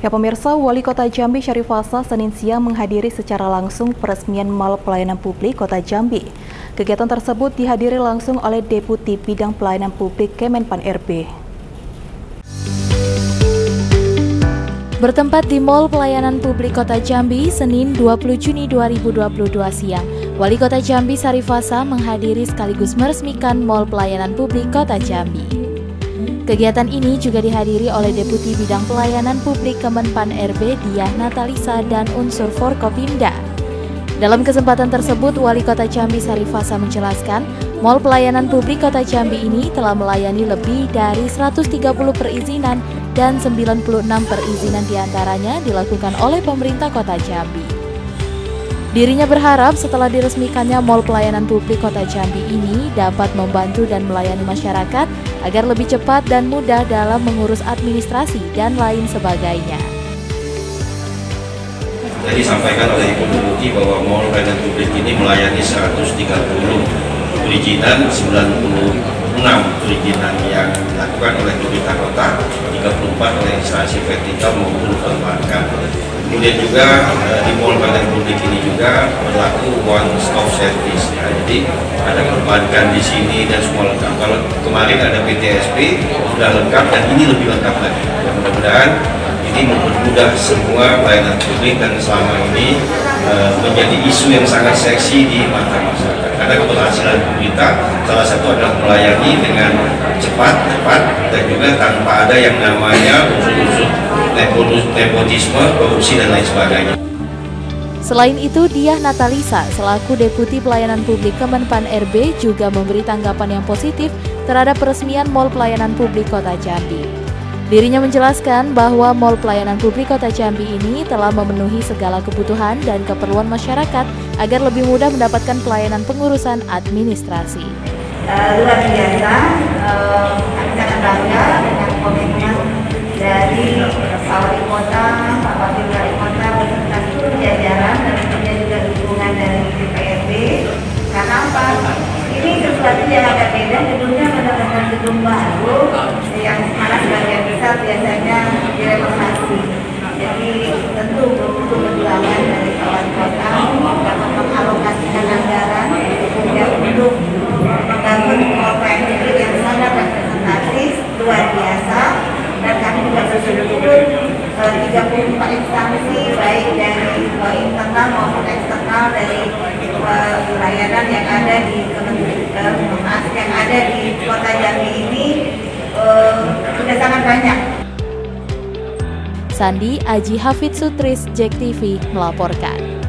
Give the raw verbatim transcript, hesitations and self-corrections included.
Ya pemirsa, Wali Kota Jambi Syarif Hasan Senin siang menghadiri secara langsung peresmian Mall Pelayanan Publik Kota Jambi. Kegiatan tersebut dihadiri langsung oleh Deputi Bidang Pelayanan Publik Kemenpan R B. Bertempat di Mall Pelayanan Publik Kota Jambi, Senin dua puluh Juni dua ribu dua puluh dua siang, Wali Kota Jambi Syarif Hasan menghadiri sekaligus meresmikan Mall Pelayanan Publik Kota Jambi. Kegiatan ini juga dihadiri oleh Deputi Bidang Pelayanan Publik Kemenpan R B Diah Natalisa dan unsur Forkopimda. Dalam kesempatan tersebut, Wali Kota Jambi Syarif Hasan menjelaskan, Mall Pelayanan Publik Kota Jambi ini telah melayani lebih dari seratus tiga puluh perizinan dan sembilan puluh enam perizinan diantaranya dilakukan oleh pemerintah Kota Jambi. Dirinya berharap setelah diresmikannya Mall Pelayanan Publik Kota Jambi ini dapat membantu dan melayani masyarakat agar lebih cepat dan mudah dalam mengurus administrasi dan lain sebagainya. Tadi disampaikan oleh Ibu Deputi bahwa Mall Pelayanan Publik ini melayani seratus tiga puluh perizinan, sembilan puluh enam perizinan yang dilakukan oleh pemerintah kota, tiga puluh empat oleh instansi vertikal maupun perbankan. Kemudian juga di Mall Pelayanan Publik ini juga berlaku one stop service. Ya, jadi ada perbankan di sini dan semua lengkap. Kalau kemarin ada P T S P sudah lengkap dan ini lebih lengkap lagi. Mudah-mudahan ini mempermudah semua pelayanan publik dan selama ini uh, menjadi isu yang sangat seksi di mata masyarakat. Karena keberhasilan pemerintah salah satu adalah melayani dengan cepat, tepat dan juga tanpa ada yang namanya unsur-unsur nepotisme, korupsi dan lain sebagainya. Selain itu, Diah Natalisa selaku Deputi Pelayanan Publik Kemenpan R B juga memberi tanggapan yang positif terhadap peresmian Mall Pelayanan Publik Kota Jambi. Dirinya menjelaskan bahwa Mall Pelayanan Publik Kota Jambi ini telah memenuhi segala kebutuhan dan keperluan masyarakat agar lebih mudah mendapatkan pelayanan pengurusan administrasi. Uh, luar biasa, uh, kami sangat bangga dengan komitmen dari Pak Wali Kota, Pak Wakil Wali Kota beserta seluruh jajaran dan tentunya juga dukungan dari D P R D. Karena apa? Ini sesuatu yang agak beda, gedungnya benar-benar gedung baru yang mana sebagian besar biasanya direnovasi. Jadi tentu butuh perjuangan dari Pak Wali Kota dapat mengalokasikan anggaran ya untuk membangun Mall Pelayanan Publik yang sangat representatif, luar biasa. Dan kami juga bersyukur tiga puluh empat instansi baik dari uh, internal maupun eksternal dari uh, layanan yang ada di Kementerian uh, yang ada di Kota Jambi ini uh, sudah sangat banyak. Sandi Aji Hafid Sutris, J E K T V melaporkan.